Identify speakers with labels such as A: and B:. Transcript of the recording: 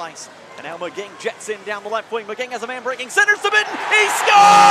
A: ice. And now McGing jets in down the left wing. McGing has a man breaking centers to Bitten. He scores!